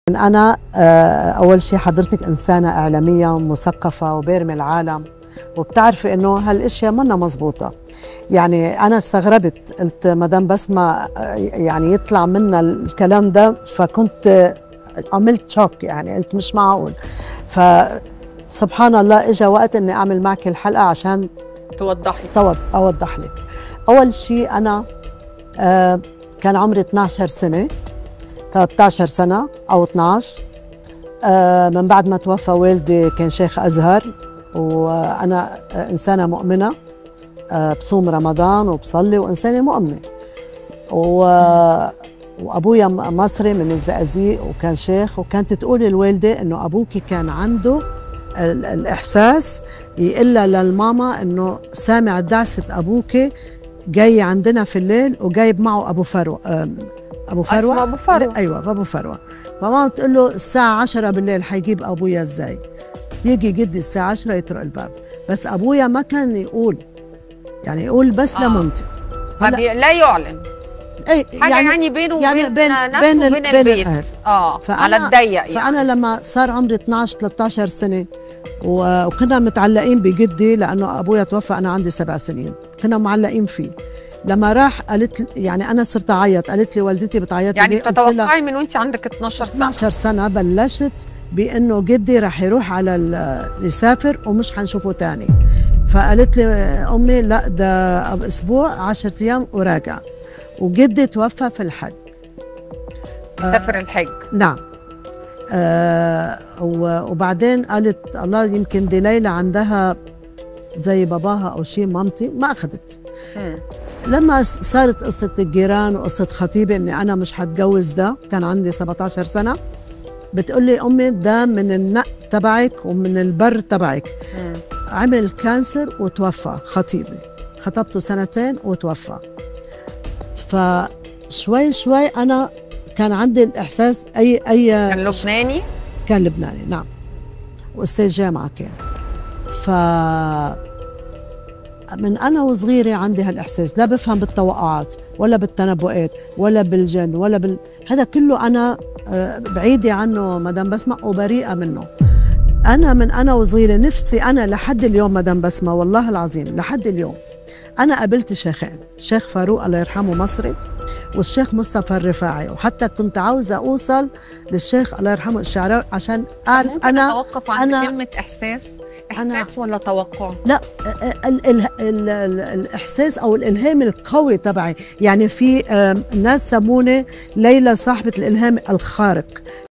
أنا أول شيء حضرتك إنسانة إعلامية مثقفة وبارمة العالم، وبتعرفي إنه هالأشياء منا مزبوطة. يعني أنا استغربت، قلت مدام بسمة يعني يطلع منا الكلام ده، فكنت عملت شوك، يعني قلت مش معقول. فسبحان الله إجا وقت إني أعمل معك الحلقة عشان أوضح لك. أول شيء أنا كان عمري 12 سنة، 13 سنة أو 12. من بعد ما توفى والدي كان شيخ أزهر، وأنا إنسانة مؤمنة، بصوم رمضان وبصلي وإنسانة مؤمنة. وأبويا مصري من الزقازيق وكان شيخ، وكانت تقول الوالدة إنه أبوكي كان عنده الإحساس يقول للماما إنه سامع دعسة أبوكي جاي عندنا في الليل وجايب معه أبو فروة. أبو فروة؟ أيوة أبو فروة. فماما تقول له الساعة 10 بالليل حيجيب أبويا إزاي؟ يجي جدي الساعة 10 يطرق الباب، بس أبويا ما كان يقول، يعني يقول بس لمامتي. لا يعلن أي حاجة يعني بينه وبين نفسه وبين البيت. على الضيق يعني. فأنا لما صار عمري 12 13 سنة وكنا متعلقين بجدي، لأنه أبويا توفى أنا عندي 7 سنين، كنا معلقين فيه. لما راح قالت لي، يعني أنا صرت أعيط، قالت لي والدتي بتعيط يعني بتتوقعي من وأنت عندك 12 سنة؟ 12 سنة بلشت بأنه جدي رح يروح على يسافر ومش حنشوفه تاني. فقالت لي أمي لا، ده أسبوع 10 أيام وراجع. وجدي توفى في الحج، سافر الحج. نعم. وبعدين قالت الله يمكن دي ليلى عندها زي باباها أو شيء، مامتي ما أخذت. لما صارت قصة الجيران وقصة خطيبي إني أنا مش هتجوز، ده كان عندي 17 سنة، بتقول لي أمي ده من النق تبعك ومن البر تبعك. عمل كانسر وتوفى خطيبي، خطبته 2 سنين وتوفى. فشوي شوي أنا كان عندي الإحساس كان لبناني؟ كان لبناني، نعم، وأستاذ جامعة كان. من أنا وصغيرة عندي هالإحساس، لا بفهم بالتوقعات ولا بالتنبؤات ولا بالجن هذا كله أنا بعيدة عنه مدام بسمة وبريئة منه. أنا من أنا وصغيرة نفسي، أنا لحد اليوم مدام بسمة والله العظيم لحد اليوم أنا قابلت شيخين، الشيخ فاروق الله يرحمه مصري، والشيخ مصطفى الرفاعي، وحتى كنت عاوزة أوصل للشيخ الله يرحمه الشعراوي عشان أعرف. أنا أتوقف عن كلمة إحساس ولا توقع؟ لا، الإحساس أو الإلهام القوي تبعي. يعني في ناس سموني ليلى صاحبة الإلهام الخارق.